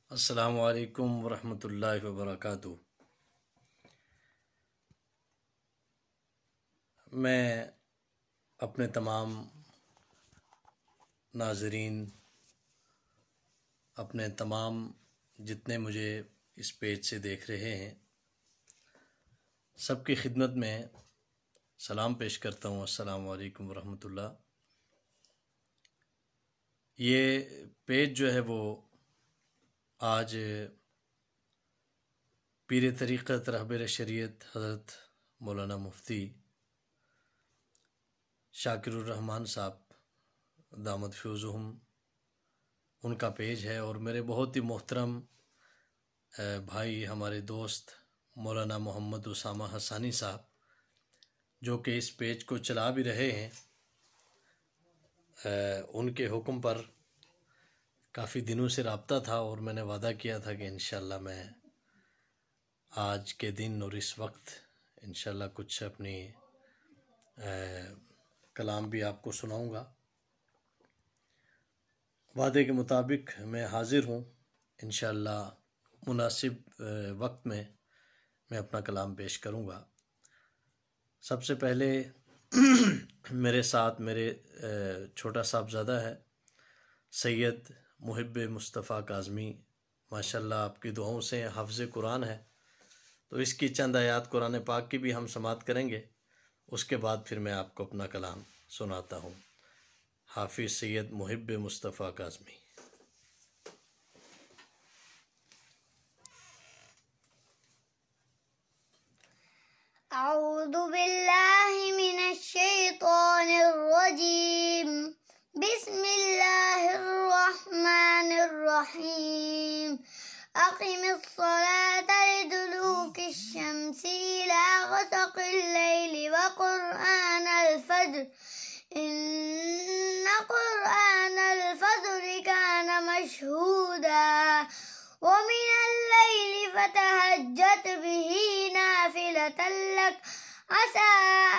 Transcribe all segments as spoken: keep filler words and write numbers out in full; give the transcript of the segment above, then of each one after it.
السلام علیکم ورحمۃ اللہ وبرکاتہ۔ میں اپنے تمام ناظرین، اپنے تمام جتنے مجھے اس پیج سے دیکھ رہے ہیں، سب کی خدمت میں سلام پیش کرتا ہوں۔ السلام علیکم ورحمۃ اللہ۔ یہ پیج جو ہے وہ آج پیر طریقت رہبر شریعت حضرت مولانا مفتی شاکر الرحمان صاحب دامت فیوزہم ان کا پیج ہے، اور میرے بہت ہی محترم بھائی، ہمارے دوست مولانا محمد اسامہ حسانی صاحب، جو کہ اس پیج کو چلا بھی رہے ہیں، ان کے حکم پر کافی دنوں سے رابطہ تھا، اور میں نے وعدہ کیا تھا کہ انشاءاللہ میں آج کے دن اور اس وقت انشاءاللہ کچھ اپنی کلام بھی آپ کو سناؤں گا۔ وعدے کے مطابق میں حاضر ہوں، انشاءاللہ مناسب وقت میں میں اپنا کلام پیش کروں گا۔ سب سے پہلے میرے ساتھ میرے چھوٹا صاحبزادہ ہے سید محب مصطفیٰ کاظمی، ماشاءاللہ آپ کی دعاؤں سے حافظ قرآن ہے، تو اس کی چند آیات قرآن پاک کی بھی ہم سماعت کریں گے، اس کے بعد پھر میں آپ کو اپنا کلام سناتا ہوں۔ حافظ سید محب مصطفیٰ کاظمی۔ اعوذ باللہ من الشیطان الرجیم، بسم اللہ الرحمن الرحیم۔ اقم الصلاة لدلوک الشمس الى غسق اللیل وقرآن الفجر ان قرآن الفجر كان مشهودا ومن الليل فتهجد به نافلة لك عسى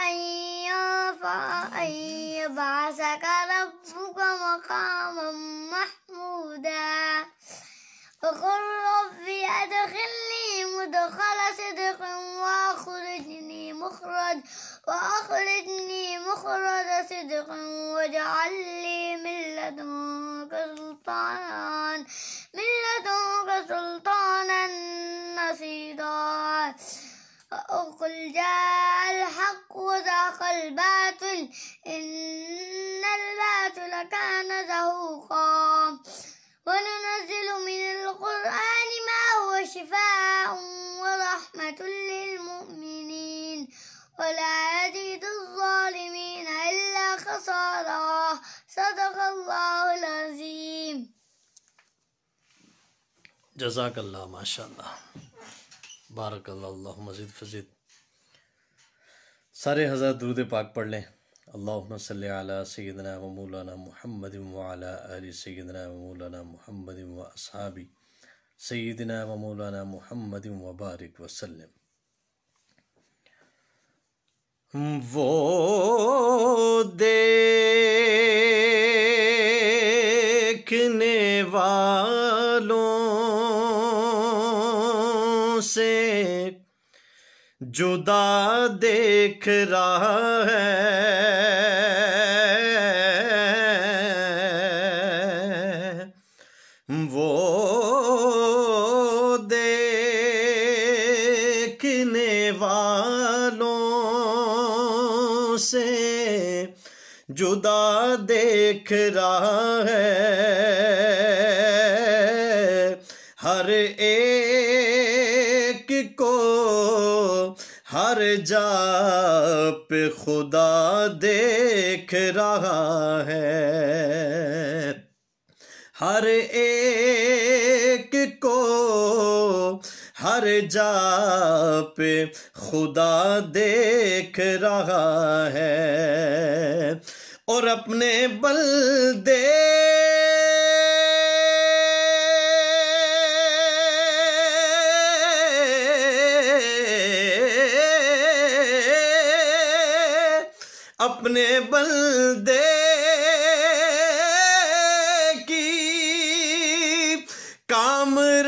أن يبعثك ربك مقاما محمودا وقل رب أدخلني مدخل صدق وأخرجني مخرج وأخرجني مخرج صدق واجعل لي من لدنك سلطانا من لدنك سلطانا نصيرا وقل جاء الحق وزهق الباطل إن الباطل كان زهوقا وننزل من القرآن ما هو شفاء ورحمة للمؤمنين ولا يزيد الظالمين إلا خسارا صدق اللہ العظیم۔ جزاک اللہ، ماشاءاللہ، بارک اللہ، اللہ مزید فزید۔ سارے حضرات درود پاک پڑھ لیں۔ اللہم صلی علی سیدنا و مولانا محمد وعلی آل سیدنا و مولانا محمد و اصحاب سیدنا و مولانا محمد وبارک وسلم۔ وہ دیکھنے والوں سے جدا دیکھ رہا ہے، وہ دیکھنے والوں سے جدا دیکھ رہا ہے، ہر ایک کو ہر جا پہ خدا دیکھ رہا ہے، ہر ایک کو ہر جا پہ خدا دیکھ رہا ہے، اور اپنے بندے اپنے بندے کی کام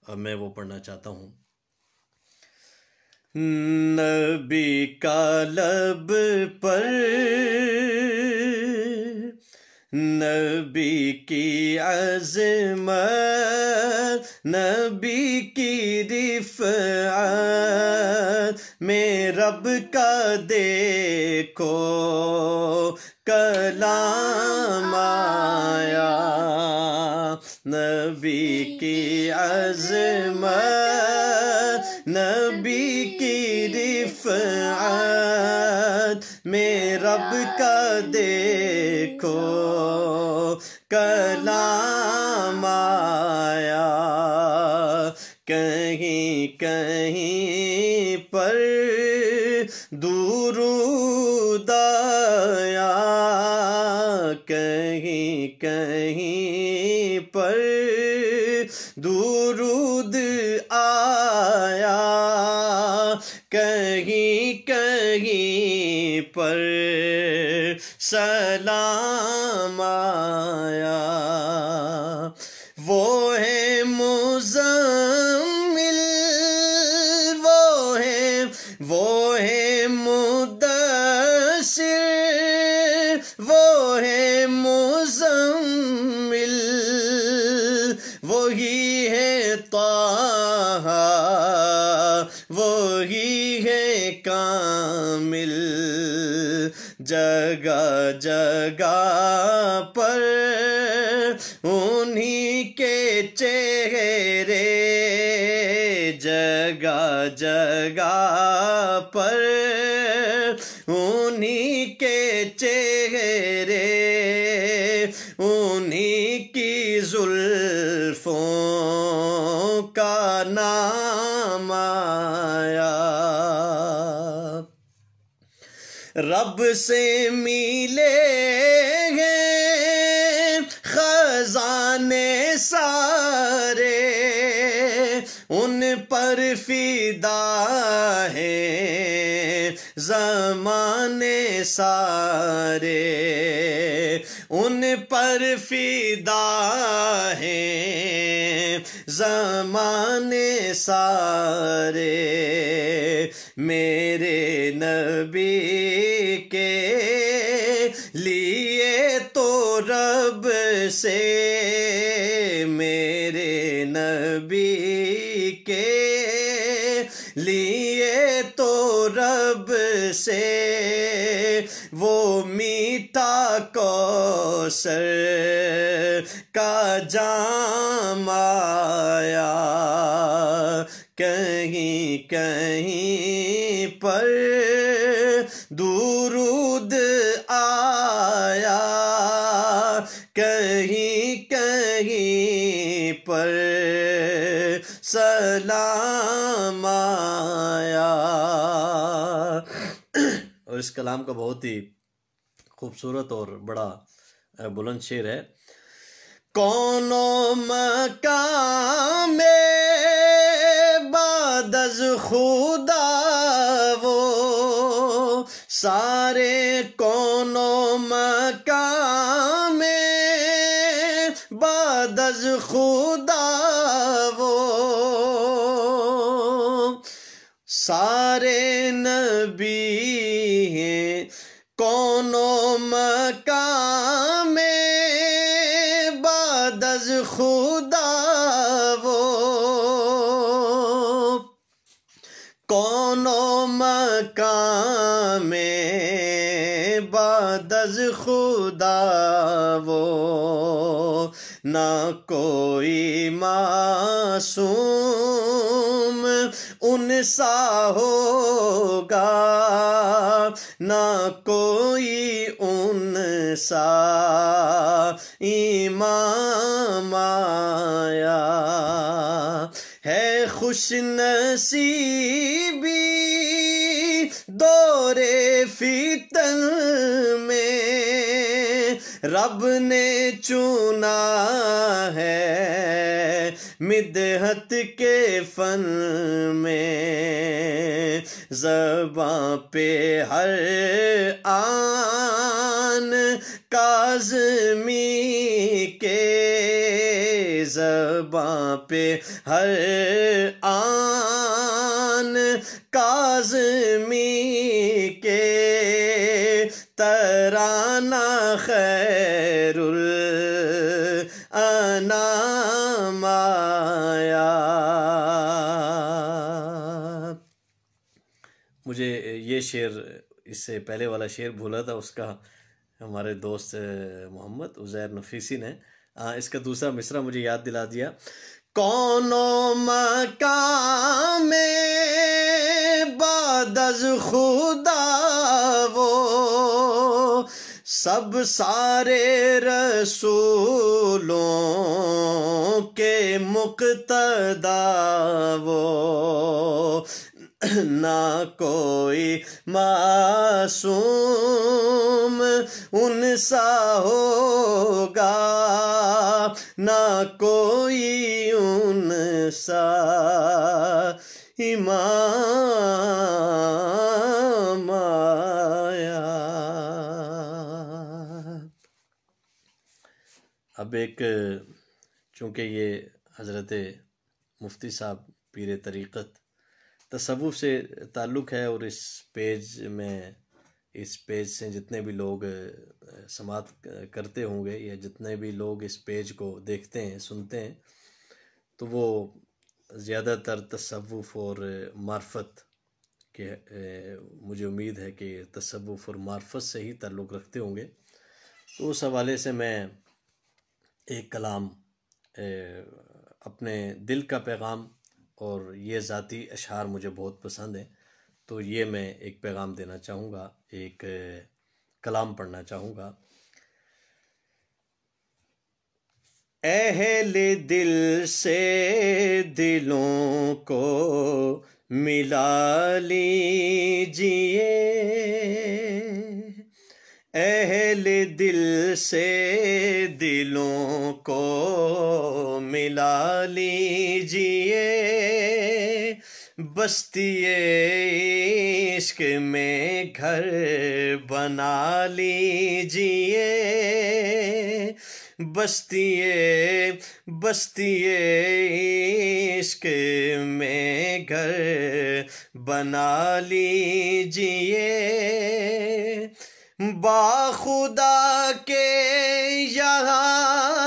میں وہ پڑھنا چاہتا ہوں۔ نبی کا لب پر نبی کی عظمت، نبی کی رفعت، میں رب کا دیکھو کلام آیا، نبی کی عظمت، نبی کی رفعت، میں رب کا دیکھو کلام آیا، کہیں کہیں پر درود آیا، کہیں کہیں پر درود آیا، کہیں کہیں پر سلام آیا، وہ ہے مزمل، وہ ہے وہ ہے مدثر، وہ ہے مزمل، وہی ہے طہ، وہی ہے کامل، جگہ جگہ پر انہی کے چہرے، جگہ جگہ پر انہی کے چہرے، انہی کی زلفوں کا نام آیا، رب سے ملے ہیں خزانے سارے، ان پر فدا ہیں زمانے سارے، ان پر فدا ہیں زمانے سارے، میرے نبی کے لیے تو رب سے، میرے نبی کے لیے تو رب سے وہ میٹھا کوثر کا جام آیا، کہیں کہیں پر درود آیا، کہیں کہیں پر سلام آیا۔ اور اس کلام کا بہت ہی خوبصورت اور بڑا بلند شعر ہے، کون و مقام بعد از خدا وہ، سارے کون و مقام بعد از خدا وہ، سارے نبی ہیں کون و مقام بعد از خدا وہ، کون و مقام بعد از خدا وہ، نہ کوئی معصوم ان سا ہوگا، نہ کوئی ان سا امام آیا، ہے خوش نصیبی دور فتن میں، رب نے چنا ہے مدحت کے فن میں، زباں پہ ہر آن کاظمی کے، زباں لباں پہ ہر آن کاظمی کے ترانہ خیر الانام آیا۔ مجھے یہ شعر، اس سے پہلے والا شعر بھولا تھا، اس کا ہمارے دوست محمد عزیر نفیسی نے اس کا دوسرا مصرع مجھے یاد دلا دیا۔ کون و مکان میں بعد از خدا وہ سب سارے رسولوں کے مقتدا وہ، نہ کوئی معصوم ان سا ہوگا، نہ کوئی ان سا امام آیا۔ اب ایک، چونکہ یہ حضرت مفتی صاحب پیر طریقت تصوف سے تعلق ہے، اور اس پیج میں، اس پیج سے جتنے بھی لوگ سماعت کرتے ہوں گے یا جتنے بھی لوگ اس پیج کو دیکھتے ہیں سنتے ہیں، تو وہ زیادہ تر تصوف اور معرفت کے، مجھے امید ہے کہ تصوف اور معرفت سے ہی تعلق رکھتے ہوں گے۔ تو اس حوالے سے میں ایک کلام، اپنے دل کا پیغام، اور یہ ذاتی اشعار مجھے بہت پسند ہیں، تو یہ میں ایک پیغام دینا چاہوں گا، ایک کلام پڑھنا چاہوں گا۔ اہل دل سے دلوں کو ملا لیجئے، اہل دل سے دلوں کو ملا لیجئے، بستی عشق میں گھر بنا لیجئے، بستی بستی عشق میں گھر بنا لیجئے، با خدا کے یہاں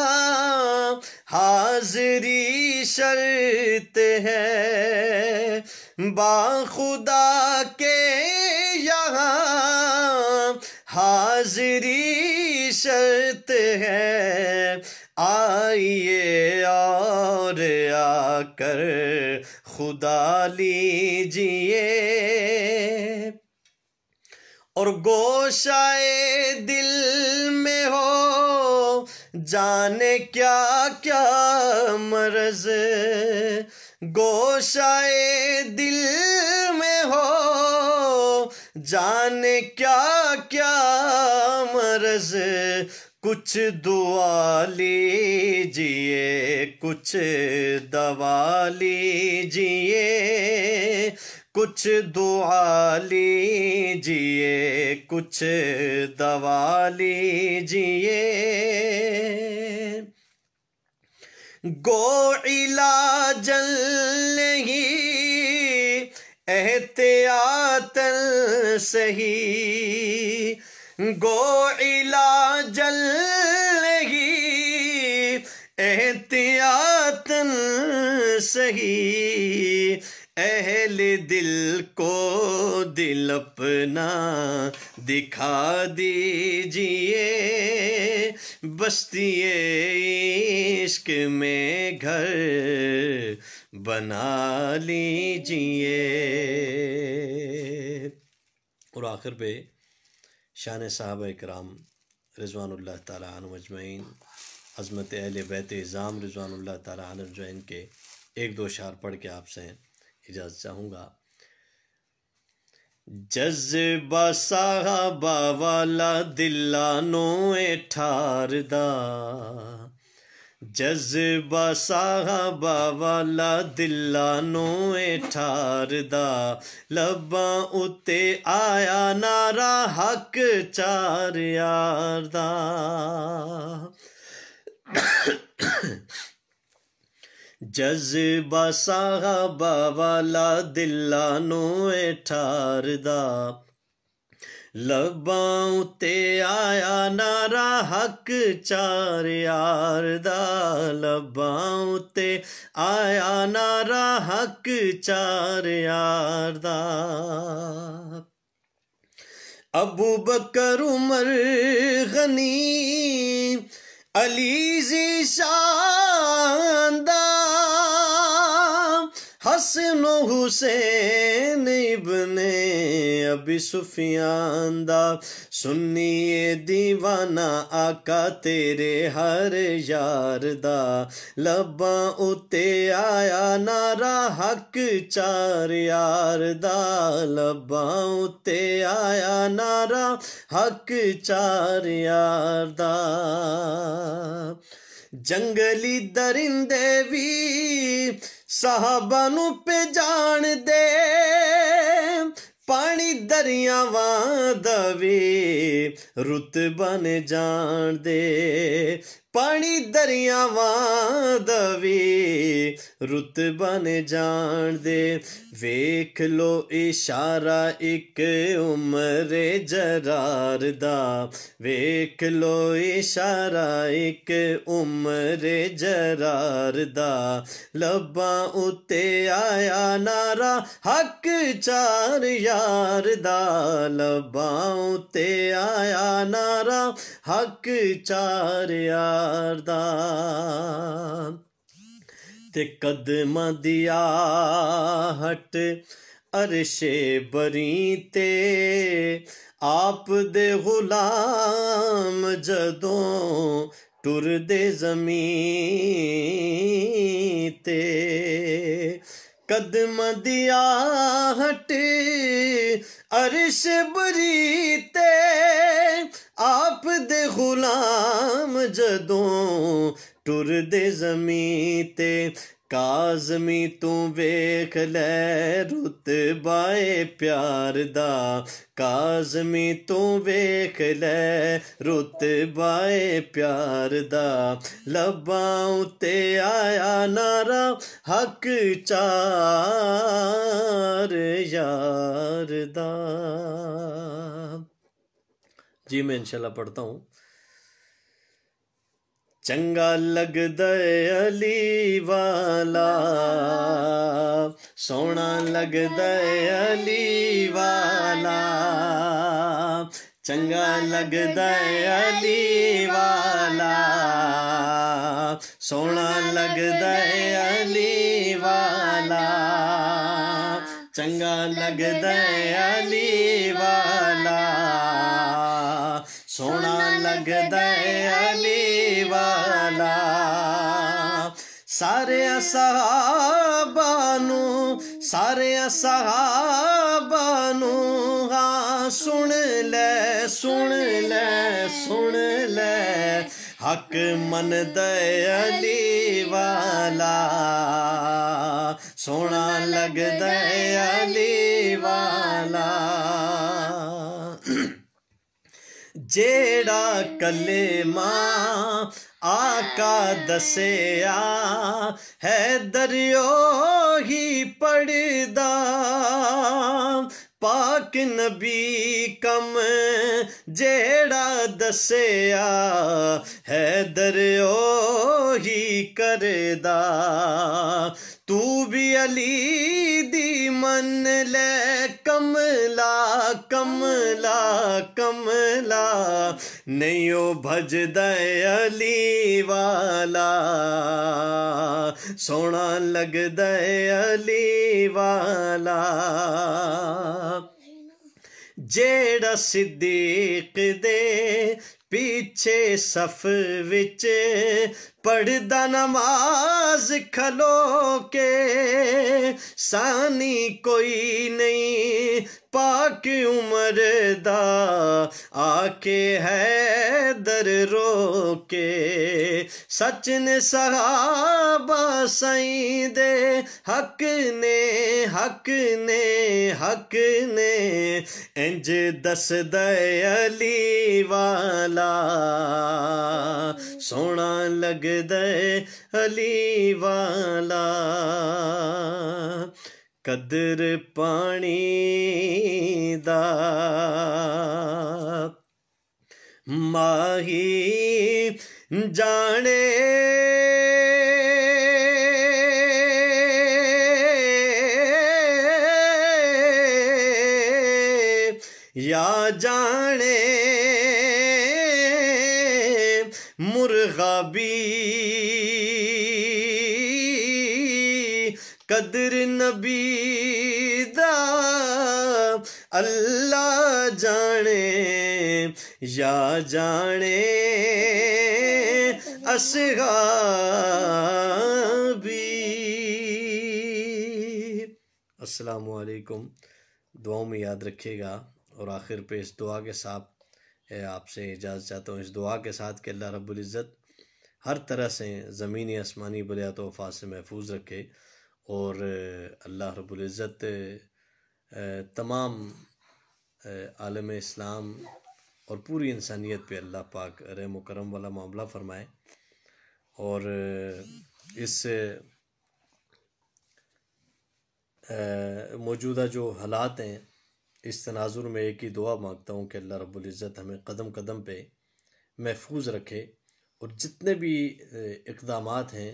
حاضری شرط ہے، با خدا کے یہاں حاضری شرط ہے، آئیے اور آ کر خدا لیجئے، اور گوشائے دل میں ہو جانے کیا کیا مرض، گوشائے دل میں ہو جانے کیا کیا مرض، کچھ دعا لیجئے کچھ دوا لیجئے، کچھ دعا لیجئے کچھ دوا لیجئے، گو علاجاً نہیں احتیاطاً صحیح، گو علاجاً نہیں احتیاطاً صحیح، اہل دل کو دل اپنا دکھا دیجئے، بستی عشق میں گھر بنا لیجئے۔ اور آخر پہ شان صحابہ اکرام رضوان اللہ تعالیٰ عنہم اجمعین، عظمت اہل بیت اعظام رضوان اللہ تعالیٰ عنہم اجمعین کے ایک دو اشعار پڑھ کے آپ سے اجازت چاہوں گا۔ جذبہ صحابہ والا دلانو ٹھار دا، جذبہ صحابہ والا دلانو ٹھار دا، لباں اتے آیا نعرہ حق چار یار دا، جذبہ صحابہ والا دلاں نو ٹھار دا لباں تے آیا نعرہ حق چار یار دا لباں تے آیا نعرہ حق چار یار دا ابو بکر عمر غنی علی ذیشان دا حسن و حسین ابن ابی سفیان دا سنی دیوانہ آقا تیرے ہر یار دا لباں اتے آیا نعرہ حق چار یار دا لباں اتے آیا نعرہ حق چار یار دا جنگلی درندے بھی صحابہ نو پہ جان دے پانی دریاواں دا وی رتبہ نے جان دے پانی دریاواں دا وی رتبہ نے جان دے ویکھ لو اشارہ ایک عمر جرار دا ویکھ لو اشارہ ایک عمر جرار دا لباں اتے آیا نعرہ حق چار یار دا لباں اتے آیا نعرہ حق چار یار دا تے قدماں دی آہٹ عرش بری تے آپ دے غلام جدوں ٹر دے زمین تے قدماں دی آہٹ عرش بری تے آپ دے غلام جدوں ٹر دے زمین تے کاظمی تو ویکھ لے رتبہ پیار دا کاظمی تو ویکھ لے رتبہ پیار دا لباں اتے آیا نعرہ حق چار یار دا۔ جی میں انشاءاللہ پڑھتا ہوں۔ چنگا لگدا علی والا سونا لگدا علی والا چنگا لگدا علی والا سونا لگدا علی والا چنگا لگدا علی والا سونا لگدا علی والا سارے صحابہ نو سارے صحابہ نو ہاں سن لے سن لے سن لے حق من دے علی والا سونا لگ دے علی والا جیڑا کلمہ آقا دسیا ہے دریو ہی پڑھدا پاک نبی کم جیڑا دسیا ہے دریو ہی کردا تو بھی علی دی من لے کملا کملا کملا نہیں بھجدا علی والا سونا لگدا علی والا جیڑا صدیق دے پیچھے صف وچ پڑھدا نماز کھلو کے ثانی کوئی نہیں پاک عمر دا آکے حیدر رو کے سچ نے صحابہ سائیں دے حق نے حق نے حق نے انج دس دے علی والا سونا لگ دے علی والا قدر پانی دا ماہی جانے یا جانے مرغا بھی قدر نبی دا اللہ جانے یا جانے اصحابی۔ السلام علیکم، دعاؤں میں یاد رکھیے گا، اور آخر پہ اس دعا کے ساتھ آپ سے اجازت چاہتا ہوں، اس دعا کے ساتھ کہ اللہ رب العزت ہر طرح سے زمینی آسمانی بلیات و آفات سے محفوظ رکھے، اور اللہ رب العزت تمام عالم اسلام اور پوری انسانیت پہ اللہ پاک رحم و کرم والا معاملہ فرمائے، اور اس موجودہ جو حالات ہیں اس تناظر میں ایک ہی دعا مانگتا ہوں کہ اللہ رب العزت ہمیں قدم قدم پہ محفوظ رکھے، اور جتنے بھی اقدامات ہیں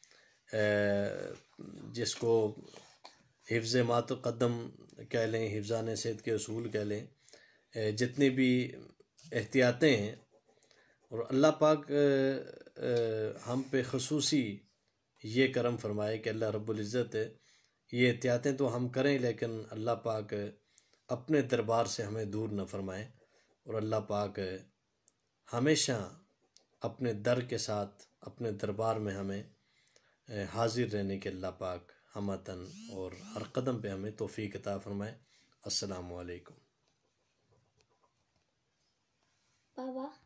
جس کو حفظ ما تقدم کہہ لیں، حفظان صحت کے اصول کہہ لیں، جتنی بھی احتیاطیں ہیں، اور اللہ پاک ہم پہ خصوصی یہ کرم فرمائے کہ اللہ رب العزت یہ احتیاطیں تو ہم کریں، لیکن اللہ پاک اپنے دربار سے ہمیں دور نہ فرمائے، اور اللہ پاک ہمیشہ اپنے در کے ساتھ اپنے دربار میں ہمیں حاضر رہنے کے اللہ پاک ہمتاً اور ہر قدم پہ ہمیں توفیق عطا فرمائے۔ السلام علیکم۔ بابا